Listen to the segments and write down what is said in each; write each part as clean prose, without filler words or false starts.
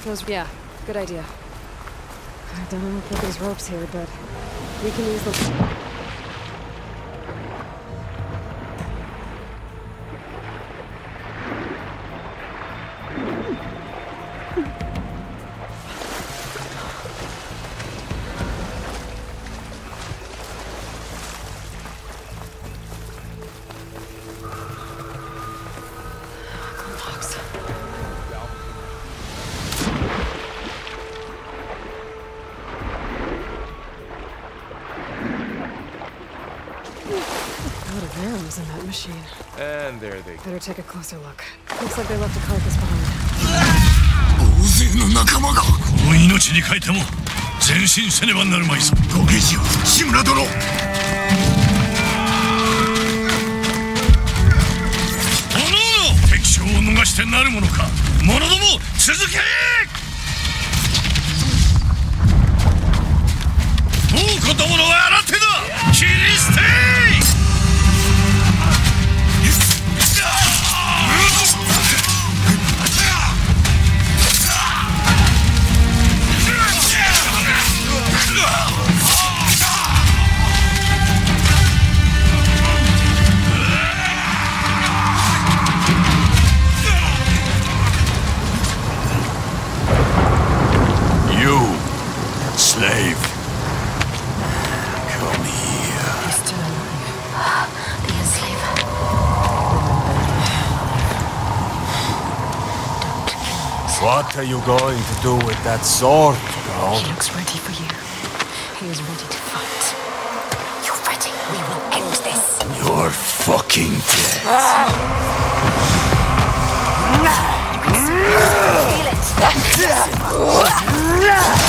Yeah, good idea. I don't know if those ropes here, but we can use them. In that machine. And there they go. Better take a closer look. Looks like they left a carcass behind. 大勢の仲間がこの命に変えても前進せねばなるまいぞ。ご下士よ、志村殿。おのおの敵将を逃してなるものか。者ども続け。王子どものは新手だ。切り捨て。Slave, come here. He's still alive. The enslaver. Don't kill us. What are you going to do with that sword, girl? He looks ready for you. He is ready to fight. You're ready. We will end this. You're fucking dead. Feel it.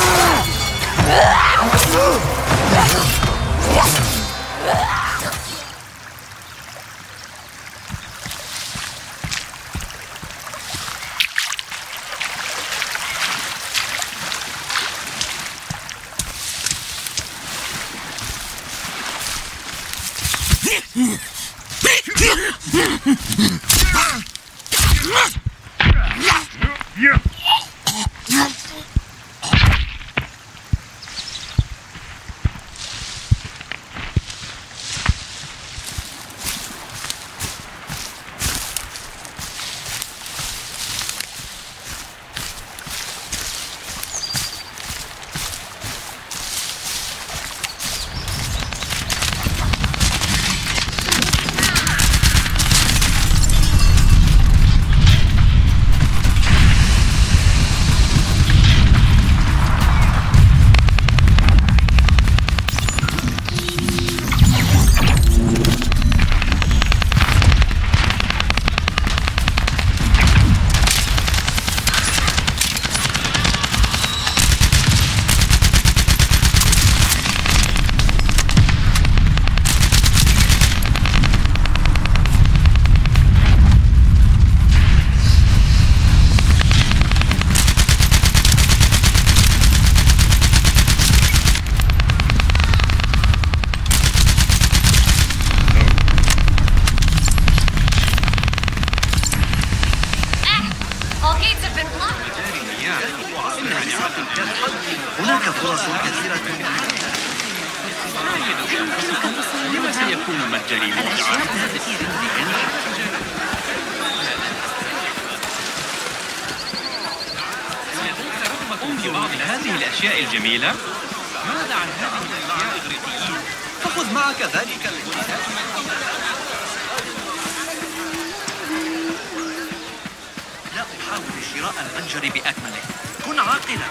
هناك فرص كثيرة لما سيكون متجري في بعض هذه الأشياء الجميلة. ماذا عن هذه الأشياء الإغريقيين؟ فخذ معك ذلك الجهاز. لا أحاول شراء المتجر بأكمله. كن عاقلا.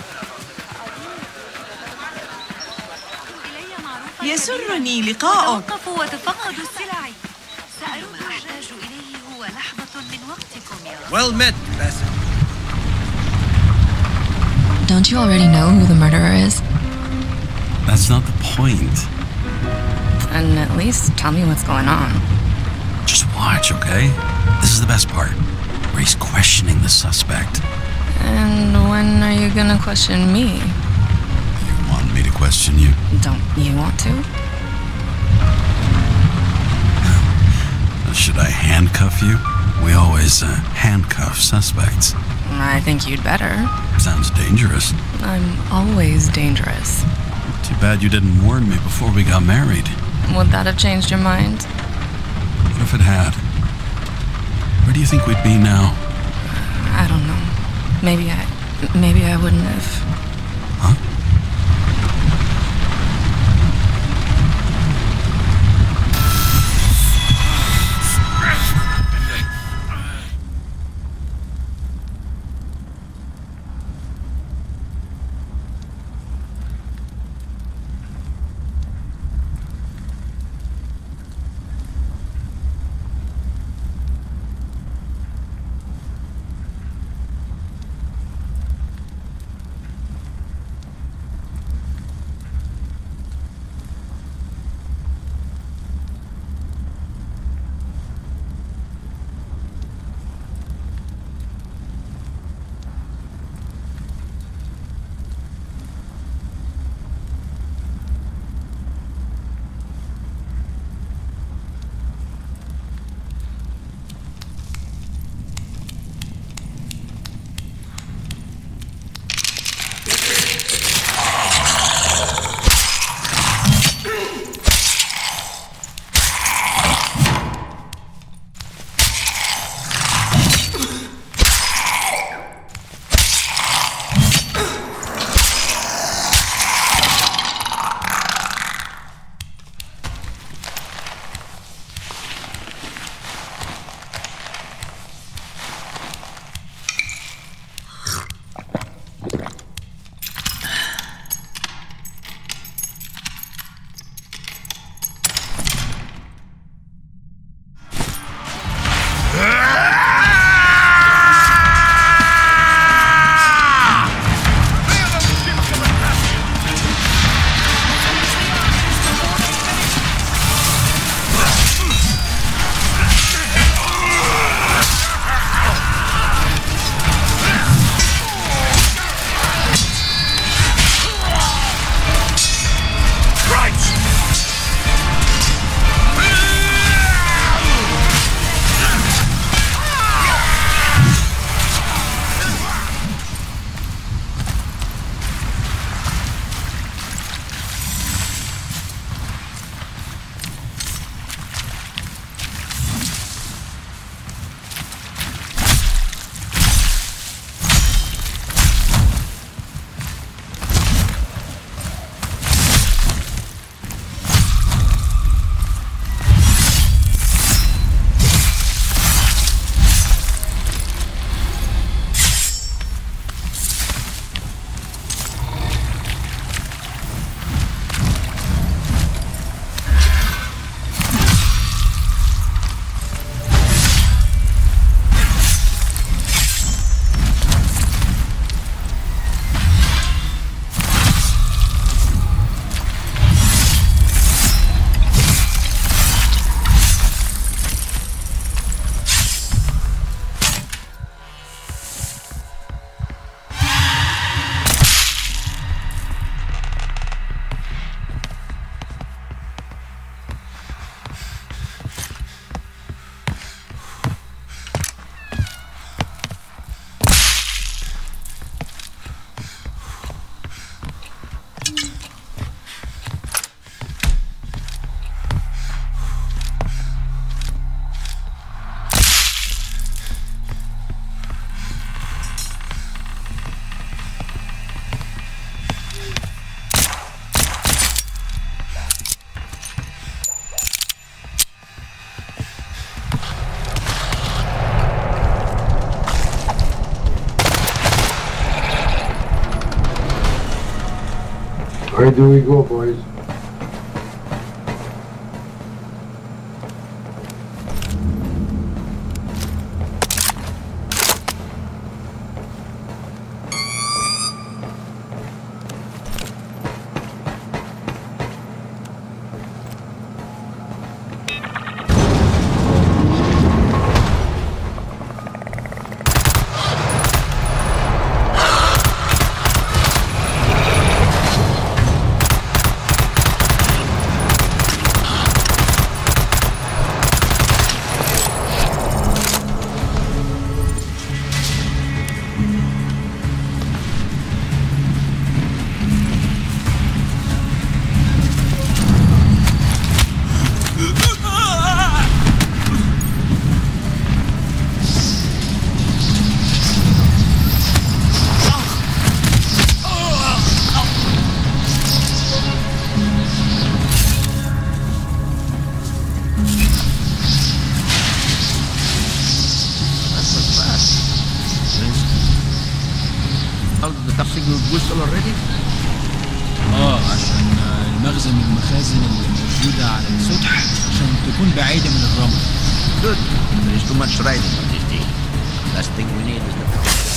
يسرني لقاؤك. توقفوا وتفقدوا السلع. سألوا ما أحتاج إليه هو لحظة من وقتكم يا رب. Well met, Bassett. Don't you already know who the murderer is? That's not the point. And at least tell me what's going on. Just watch, okay? This is the best part, where he's questioning the suspect. And when are you gonna question me? You want me to question you? Don't you want to? Should I handcuff you? We always handcuff suspects. I think you'd better. Sounds dangerous. I'm always dangerous. Too bad you didn't warn me before we got married. Would that have changed your mind? What if it had? Where do you think we'd be now? I don't know. Maybe I wouldn't have. Huh? Where do we go, boys? how the top signal whistle already? عشان المخزن من المخازن اللي موجودة على السطح عشان تكون بعيدة من الرمل. Good. There is too much riding on this thing. Last thing we need is the...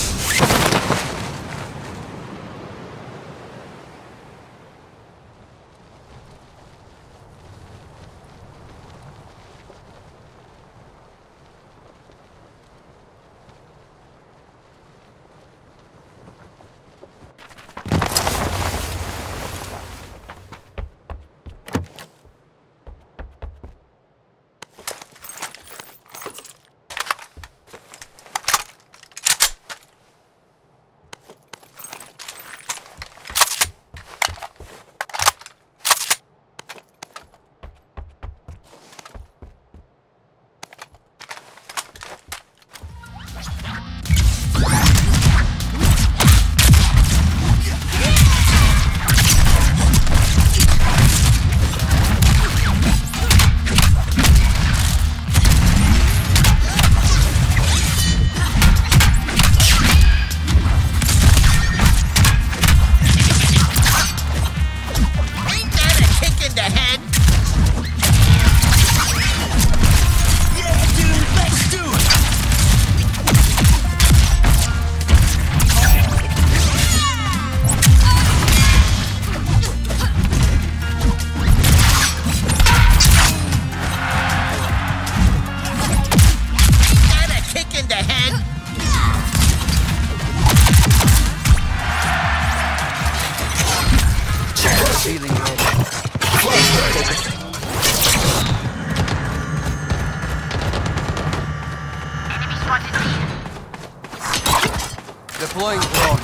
Deploying drone.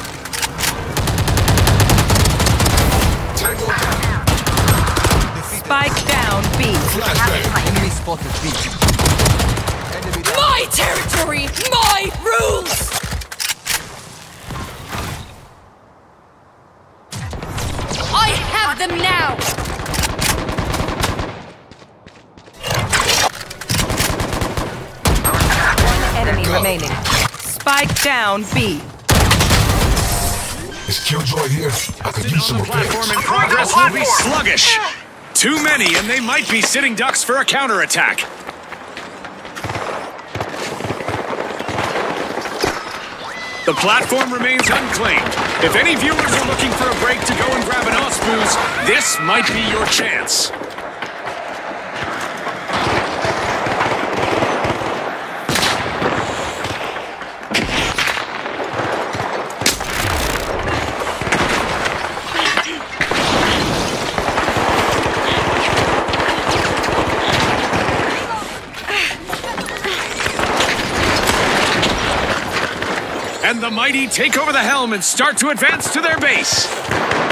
Spike down, B. Enemy spotted B. My territory, my rules! I have them now! One enemy remaining. Spike down, B. Is Killjoy here? I could use some Platform in progress will be sluggish. Too many, and they might be sitting ducks for a counterattack. The platform remains unclaimed. If any viewers are looking for a break to go and grab an Osbooze, this might be your chance. And the mighty take over the helm and start to advance to their base.